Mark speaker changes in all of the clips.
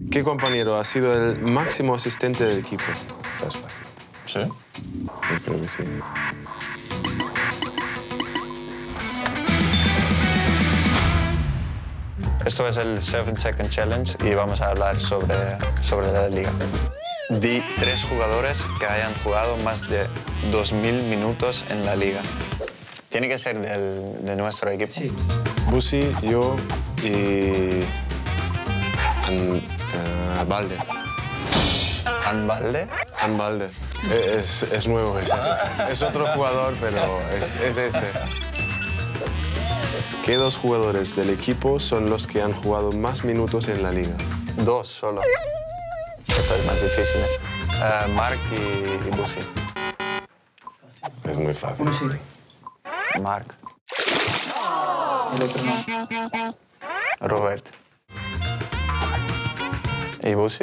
Speaker 1: ¿Qué compañero ha sido el máximo asistente del equipo? Esta es fácil.
Speaker 2: ¿Sí?
Speaker 1: Yo creo que sí.
Speaker 2: Esto es el 7-Second Challenge y vamos a hablar sobre la liga. Di 3 jugadores que hayan jugado más de 2000 minutos en la liga. Tiene que ser de nuestro equipo.
Speaker 3: Sí.
Speaker 1: Busi, yo y... Balde.
Speaker 2: ¿Anbalde?
Speaker 1: Balde. Es nuevo ese. Es otro jugador, pero es este. ¿Qué 2 jugadores del equipo son los que han jugado más minutos en la liga?
Speaker 2: 2 solo. Eso es más difícil, ¿eh? Mark y Busi.
Speaker 1: Es muy fácil.
Speaker 3: Busi.
Speaker 2: Mark.
Speaker 3: El otro no.
Speaker 2: Robert. ¿Y Busi?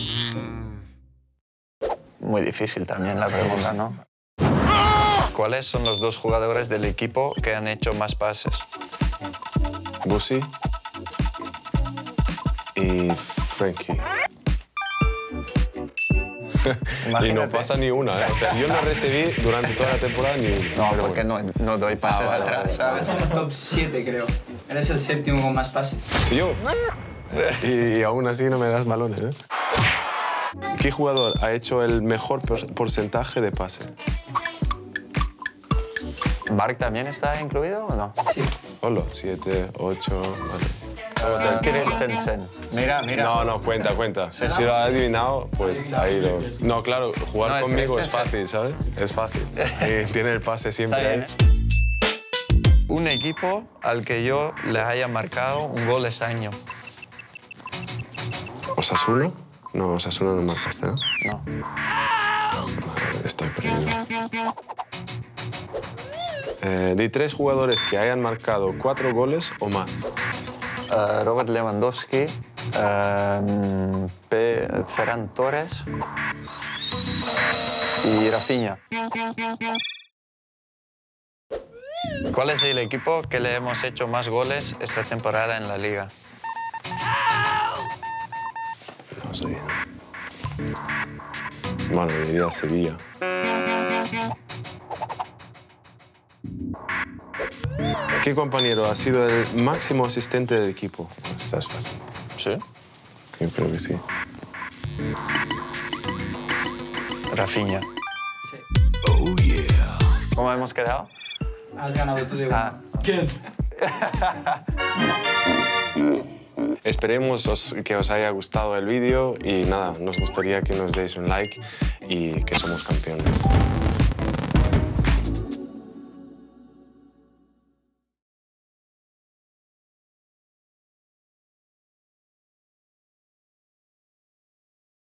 Speaker 2: Muy difícil también la pregunta, ¿no? ¿Cuáles son los 2 jugadores del equipo que han hecho más pases?
Speaker 1: Busi y Frankie. Y no
Speaker 2: Imagínate.
Speaker 1: pasa ni una, ¿eh? O sea, yo no recibí durante toda la temporada ni una.
Speaker 2: No,
Speaker 1: Pero
Speaker 2: porque
Speaker 1: bueno.
Speaker 2: no doy pases
Speaker 1: vale,
Speaker 2: atrás,
Speaker 1: vale.
Speaker 2: ¿sabes?
Speaker 3: Estás en el top 7, creo. Eres el 7º con más pases.
Speaker 1: Yo. Y aún así no me das balones, ¿eh? ¿Qué jugador ha hecho el mejor porcentaje de pase?
Speaker 2: ¿Mark también está incluido o no?
Speaker 3: Sí.
Speaker 1: Hola, 7, 8, vale.
Speaker 2: Christensen. Mira.
Speaker 1: No, cuenta. Si lo has adivinado, pues ahí lo... No, claro, jugar
Speaker 2: No, es
Speaker 1: conmigo es
Speaker 2: Christensen.
Speaker 1: fácil, ¿sabes? Es fácil. Y tiene el pase siempre
Speaker 2: Está
Speaker 1: ahí.
Speaker 2: bien, ¿eh? Un equipo al que yo le haya marcado un gol este año.
Speaker 1: ¿Osasuna? No, Osasuna no marcaste, ¿no?
Speaker 2: No.
Speaker 1: Estoy perdido. Di 3 jugadores que hayan marcado 4 goles o más.
Speaker 2: Robert Lewandowski, Ferran Torres y Rafinha. ¿Cuál es el equipo que le hemos hecho más goles esta temporada en la liga?
Speaker 1: No sé. Bueno, diría Sevilla. ¿Qué compañero ha sido el máximo asistente del equipo? Esta es fácil.
Speaker 2: ¿Sí?
Speaker 1: Yo creo que sí.
Speaker 2: Rafinha.
Speaker 3: Sí.
Speaker 2: ¿Cómo hemos quedado?
Speaker 3: Has ganado tú de uno.
Speaker 2: Ah.
Speaker 3: ¿Qué?
Speaker 1: Esperemos que os haya gustado el vídeo y nada, nos gustaría que nos deis un like y que somos campeones.